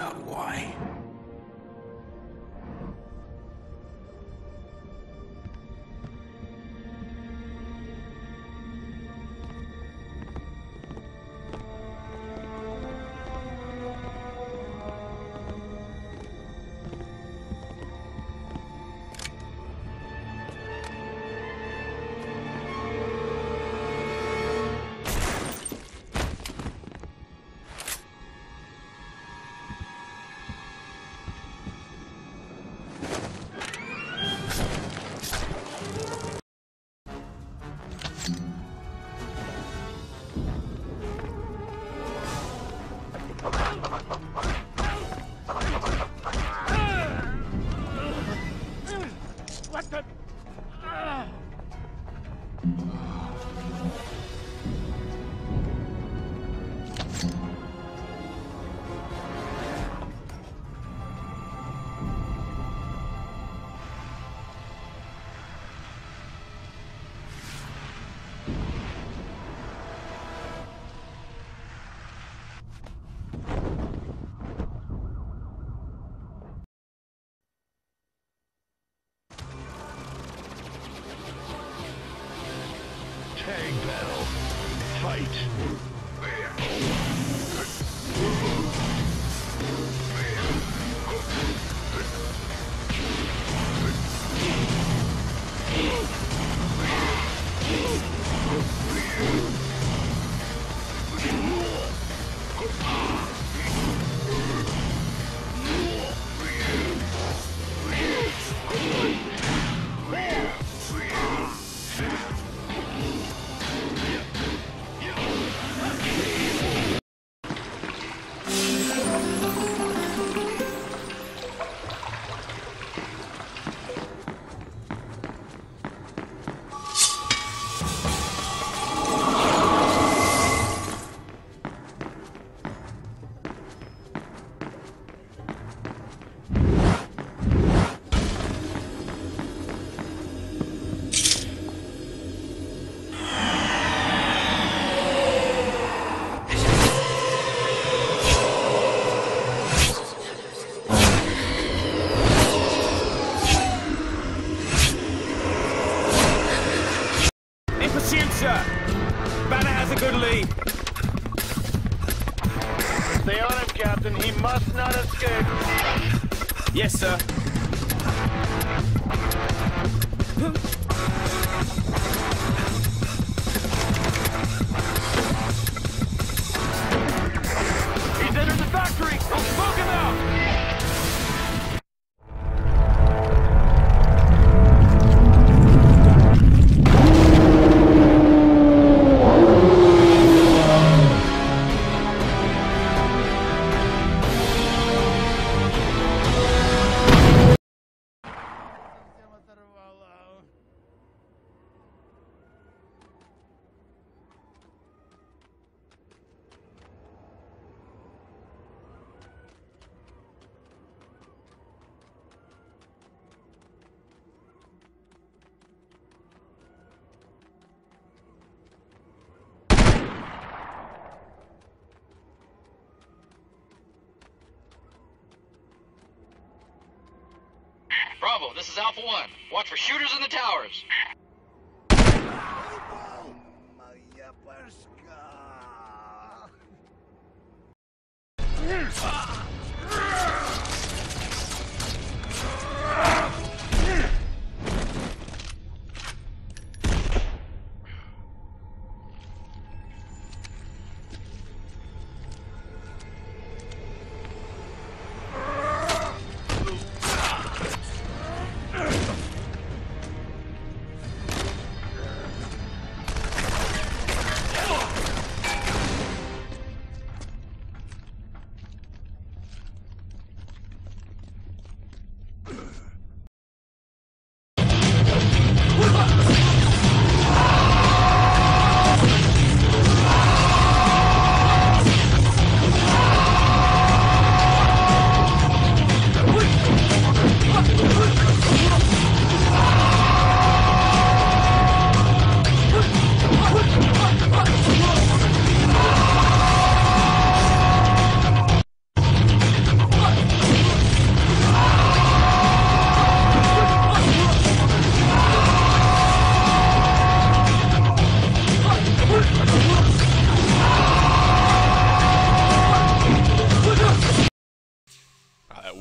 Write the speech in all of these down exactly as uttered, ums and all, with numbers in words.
out why. What the? Ah! Tag battle. Fight. Banner has a good lead. Stay on him, Captain. He must not escape. Yes, sir. He's entered the factory. We'll smoke him out. Bravo, this is Alpha One. Watch for shooters in the towers.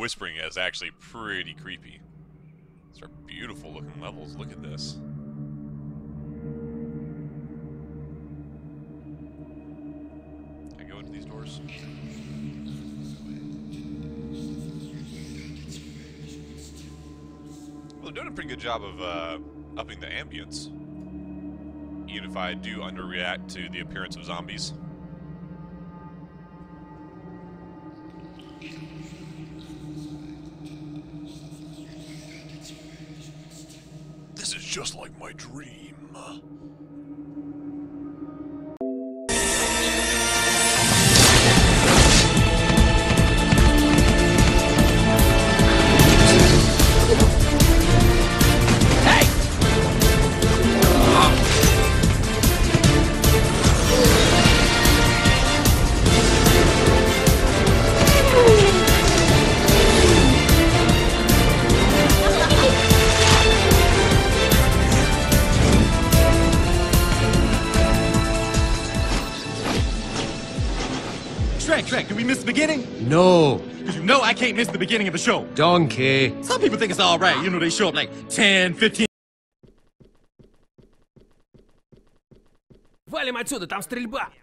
Whispering is actually pretty creepy. These are beautiful looking levels. Look at this. Can I go into these doors? Well, they're doing a pretty good job of uh, upping the ambience. Even if I do underreact to the appearance of zombies. This is just like my dream. Shrek, Shrek, did we miss the beginning? No, Because you know I can't miss the beginning of the show. donkey. Some people think it's alright, you know, they show up like ten, fifteen. Валим отсюда, там стрельба!